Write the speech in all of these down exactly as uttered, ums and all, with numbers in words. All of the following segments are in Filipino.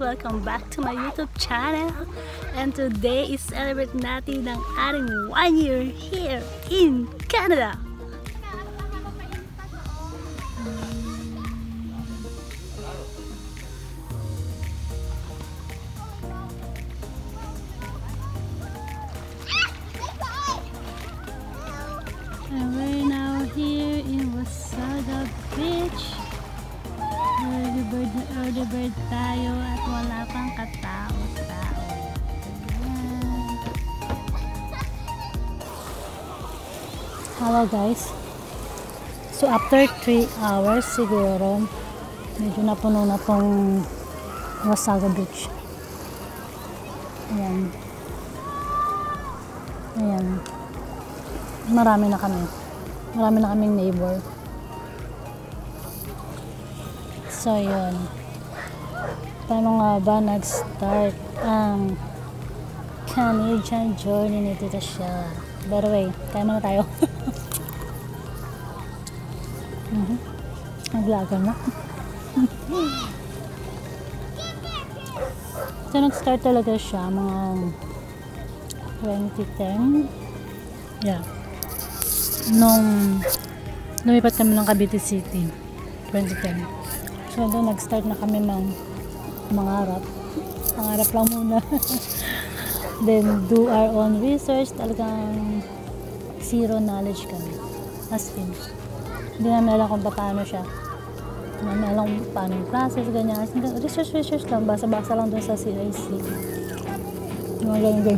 Welcome back to my YouTube channel. And today is celebrate natin ng ating one year here in Canada. And we're now here in Wasaga Beach. Early bird na early bird tayo at wala pang katao-tao. Ayan. Hello guys. So after three hours siguro, medyo napuno na tong Wasaga Beach. Ayan. Ayan. Marami na kami. Marami na kaming neighbor. So, yun. Paano nga ba nag-start ang Canadian journey ni Tita Shella? By the way, kaya muna tayo. mm-hmm. Nag-vlogger na. So, nag-start talaga siya mga twenty ten. Yeah. Nung lumipat kami ng Cavite City, twenty ten. So, doon nag-start na kami ng mangarap. Mangarap lang muna. Then, do our own research. Talagang zero knowledge kami. As in. Hindi namin alam kung paano siya. Hindi namin alam kung paano yung process, ganyan. Research, research lang. Basa-basa lang doon sa C I C. Mga ganyan.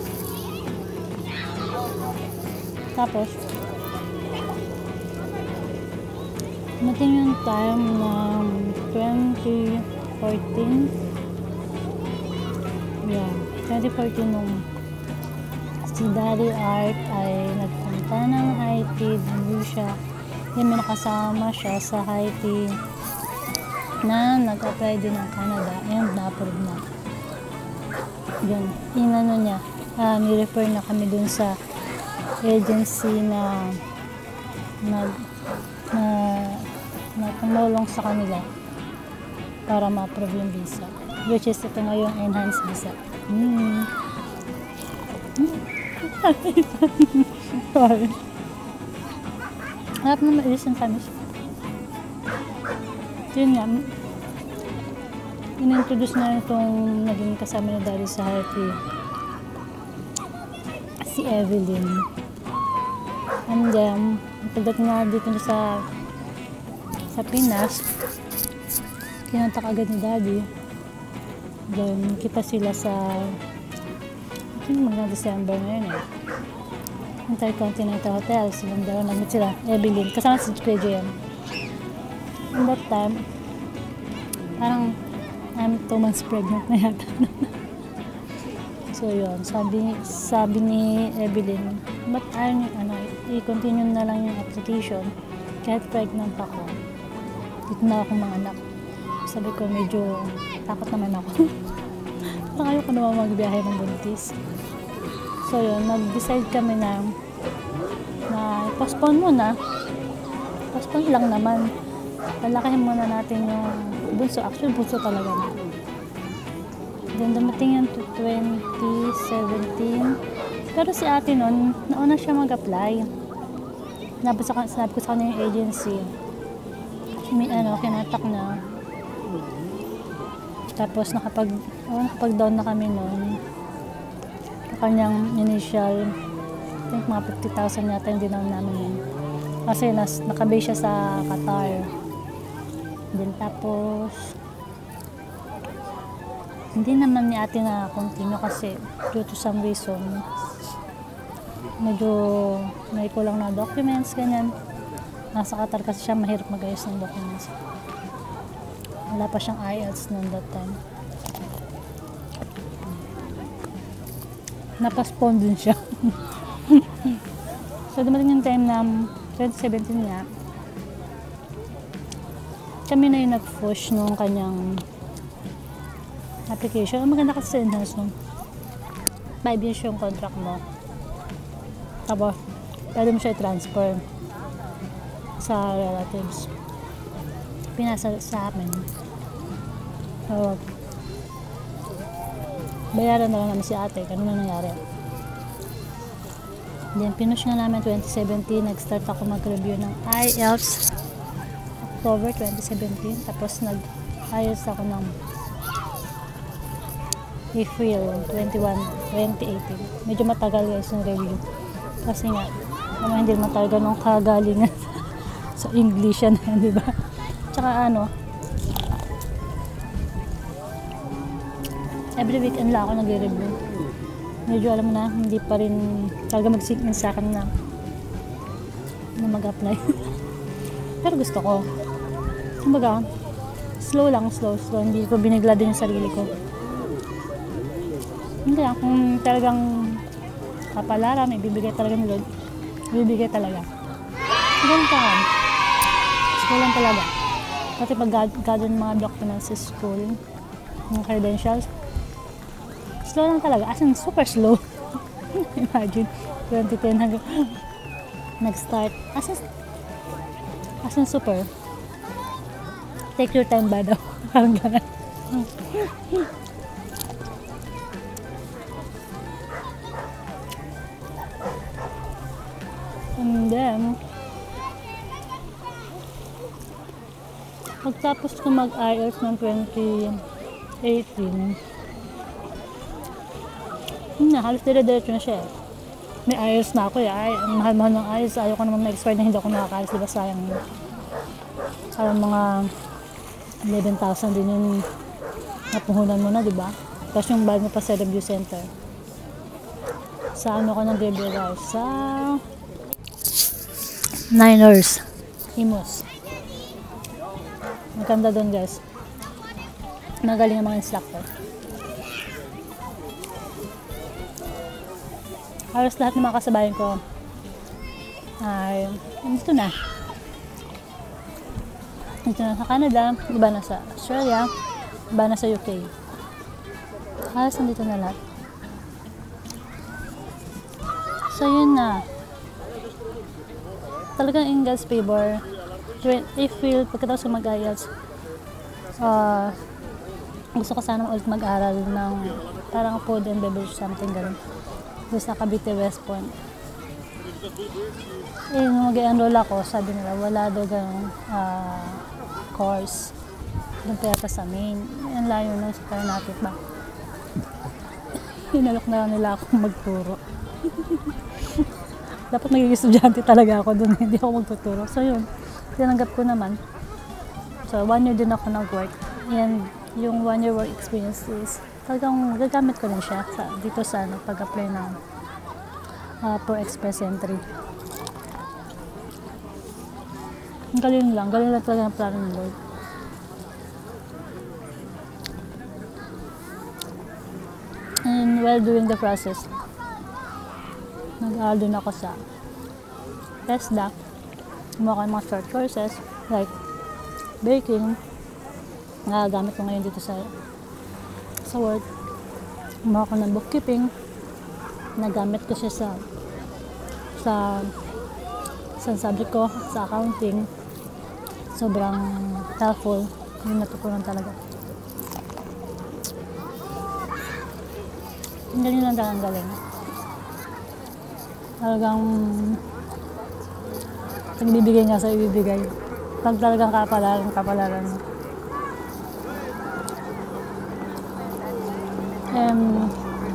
Tapos, natin yung time ng twenty fourteen. Yeah, twenty fourteen nung si Daddy Art ay nagpunta ng Haiti. Hindi siya, hindi may nakasama siya sa Haiti na nag-apply din ng Canada and na-approve na. Yun, inano niya, uh, ni-refer na kami dun sa agency na nag na, na tumulong sa kanila para ma-approve yung visa, which is ito nga yung enhanced visa. hmm. Sorry, harap na ma-ilis yung Spanish. Yun nga, in-introduce na itong naging kasama ni Daddy sa Haiti, si Evelyn. And then, pagdating nga dito sa sa Pinas, kinontak agad ni Daddy. Then, kita sila sa I think mga December na yun eh. Intercontinental Hotel. Silang dalawa nag-meet sila. Evelyn. Kasama si J M. In that time, parang I'm two months pregnant na yata. So yun, sabi, sabi ni Evelyn, ba't ayaw niyo, ano, i-continue na lang yung application kahit pregnant ako. Dito na akong mga anak. Sabi ko, medyo takot naman ako. Parang ayaw ko naman magbiyahe ng buntis. So yun, nag-decide kami na na postpone muna. Postpone lang naman. Palakahin muna natin yung bunso. Actually, bunso talaga na. Then dumating yan to twenty seventeen. Pero si ate nun, nauna siya mag-apply. Sinabi ko sa kanya yung agency. May ano, kinatak na. Tapos nakapag, oh, nakapag-down na kami nun. Kanyang initial, I think mga fifty thousand yata yung dinown namin yun. Kasi nas, nakabase siya sa Qatar. Then tapos, hindi naman ni ate na continue kasi due to some reason medyo may kulang na documents, ganyan. Nasa Qatar kasi siya, mahirap mag-ayos ng documents. Wala pa siyang I E L T S noon that time. Napaspon din siya. So dumating yung time na twenty seventeen nga, kami na yung nag-push nung kanyang application. Ang maganda kasi sa enhance nung five years yung contract mo. Tapos, pwede mo siya i-transfer sa relatives. Pinasa sa amin. So, bayaran na lang namin si ate. Ganun na nangyari. Then, pinush na namin twenty seventeen. Nag-start ako mag-review ng I E L T S October twenty seventeen. Tapos, nag-I E L T S ako ng April twenty-one, twenty eighteen. Medyo matagal guys yung review. Kasi nga, naman hindi naman talaga nung kagalingan sa English yan, di ba? Tsaka ano, every weekend lang ako nag-review. Medyo alam mo na, hindi pa rin talaga mag-sink in sa akin na, na mag-apply. Pero gusto ko. Kumbaga, slow lang, slow, slow. Hindi ko binigla din yung sarili ko. Hindi lang, kung talagang kapalaran, ibibigay talaga ng Lord. Ibibigay talaga. Ganun ka kan. Slow lang talaga. Kasi pag gagawin mga documents sa school, mga credentials, slow lang talaga. As in, super slow. Imagine, twenty ten hanggang nag-start. As in, as in, super. Take your time ba daw? Parang gano'n. And then, pagtapos ko mag-I E L T S ng twenty eighteen, yun na, halos dire-diretso na siya. May I E L T S na ako eh. Ay, mahal-mahal ng I E L T S. Ayaw ko naman ma-expire na hindi ako nakaka-I E L T S. Diba sayang yun? Parang mga eleven thousand din yung napuhunan mo na, diba? Tapos yung bag mo pa sa review center. Sa ano ko nag-review guys? Sa Niners. Imus. Maganda doon guys. Magaling ang mga instructor. Halos lahat ng mga kasabayan ko ay dito na. Dito na sa Canada, iba na sa Australia, iba na sa U K. Halos nandito na lahat. So yun na. Talagang in God's favor. If feel pagkatapos ko mag-I E L T S, uh, gusto ko sana ulit mag-aral ng parang food and beverage something ganun. Doon sa Cavite West Point. Eh, nung mag-enroll ako, sabi nila, wala daw ganun uh, course. Doon pa yata sa main. Yan layo nung sa Ternate ba. Hinalok na nila ako magturo. Dapat magiging estudyante talaga ako doon. Hindi ako magtuturo. So yun, tinanggap ko naman. So one year din ako nag-work. And yung one year work experience is talagang gagamit ko rin siya sa, dito sa ano, pag-apply ng uh, Pro Express Entry. Ang galing lang. Galing lang talaga ng plano ng Lord. And while doing the process, nag-aaral din ako sa TESDA. Gumawa ko ng mga short courses like baking. Nagagamit ko ngayon dito sa sa work. Gumawa ko ng bookkeeping. Nagamit ko siya sa sa sa subject ko, sa accounting. Sobrang helpful. Yung natutunan talaga. Ang galing lang talagang galing. Talagang nagbibigay nga sa ibibigay. Pag talagang kapalaran, kapalaran mo. Um,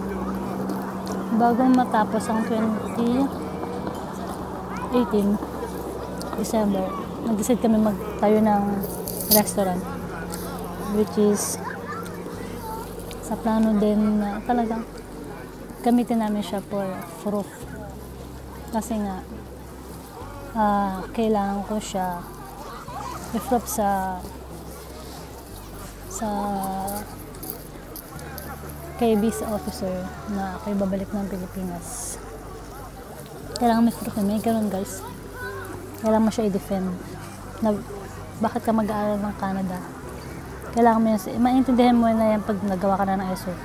bago matapos ang twenty eighteen, December, nag-decide kami magtayo ng restaurant. Which is, sa plano din na talagang gamitin namin siya for proof. Kasi nga, uh, kailangan ko siya i-proof sa sa kay visa officer na kayo babalik ng Pilipinas. Kailangan may proof na may ganun guys. Kailangan mo siya i-defend na bakit ka mag-aaral ng Canada. Kailangan mo yun, maintindihan mo na yan pag nagawa ka na ng S O P.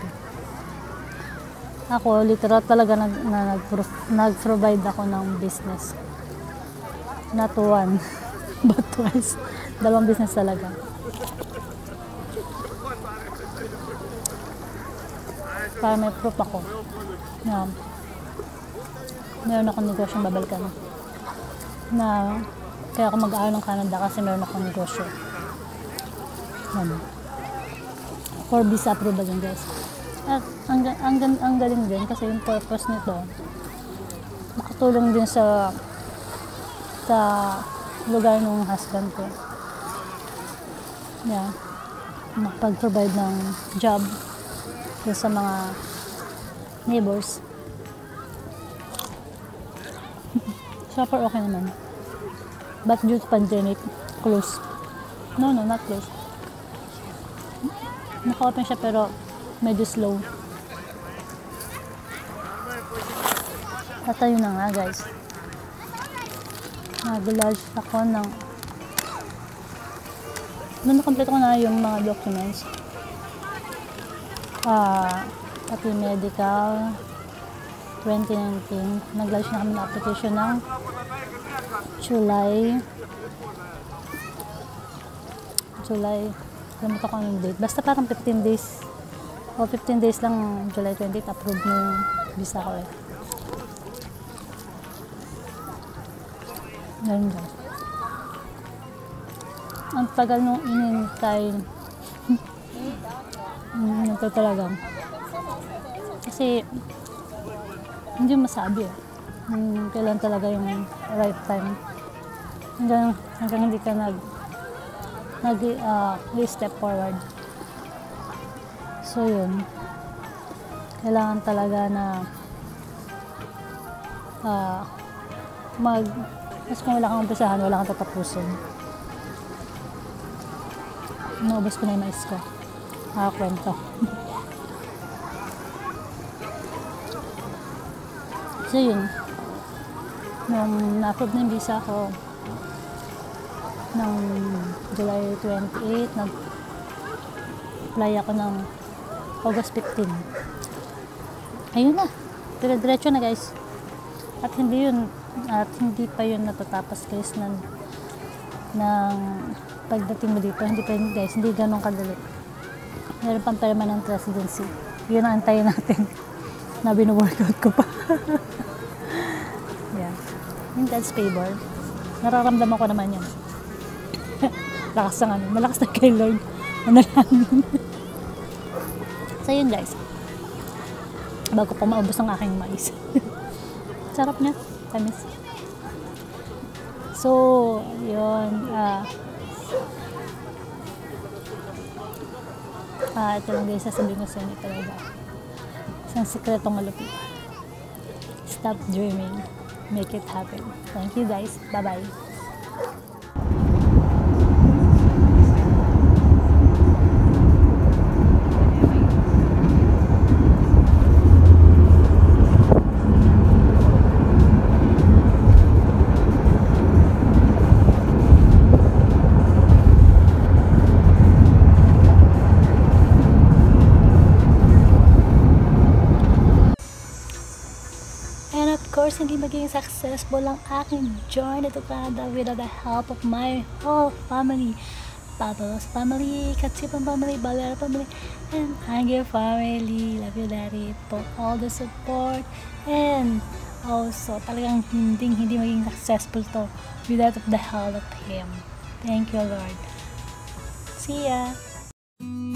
Ako, literal talaga nag, na, nag, nag-provide ako ng business. Not one, but twice. Dalawang business talaga. para may proof ako na meron akong negosyong babalikan. Na kaya ako mag-aaral ng Canada kasi meron akong negosyo. Yan. For visa approval yun, guys. At ang, ang, ang galing din kasi yung purpose nito makatulong din sa sa lugar ng husband ko. Yeah. Makapag-provide ng job dun sa mga neighbors. So far okay naman. But due to pandemic, close. No, no, not close. Naka-open siya pero medyo slow. At ayun na nga, guys. Nag-lodge ako ng nung nakompleto ko na yung mga documents. Ah, pati medical twenty nineteen. Nag-lodge na kami ng application ng July July Kalimutan ko yung date. Basta parang fifteen days o fifteen days lang, July twentieth approve na yung visa ko eh. Ganun guys. Ang tagal nung inintay. Inintay talaga. Kasi hindi masabi eh. Hmm, kailan talaga yung right time. Hanggang, hanggang hindi ka nag nag uh, step forward. So yun. Kailangan talaga na uh, mag mas kung wala kang umpisahan, wala kang tatapusin. Naubos ko na yung mais ko. Nakakwento. So yun. Nung na-approve na yung visa ko ng July twenty-eighth, nag-apply ako ng August fifteenth. Ayun na. Dire-diretso na guys. At hindi yun at hindi pa yun natatapos guys ng ng pagdating mo dito. Hindi pa yun guys, hindi ganun kadali. Meron pang permanent residency. Yun ang antayin natin na binu-workout ko pa. Yeah. In God's favor, nararamdaman ko naman yan. Lakas na ano, malakas na kay Lord. Manalangin. So yun guys, bago pa maubos ang aking mais. Sarap niya, tamis. So yun, ah uh, ah, ito lang guys, sasabihin ko sa inyo talaga. Isang sikretong malupit. Stop dreaming, make it happen. Thank you guys, bye bye. Of course, hindi magiging successful ang aking journey to Canada without the help of my whole family. Papalos family, Katsipan family, Balera family, and Angel family. Love you, Daddy, for all the support. And also, talagang hindi, hindi magiging successful to without the help of Him. Thank you, Lord. See ya!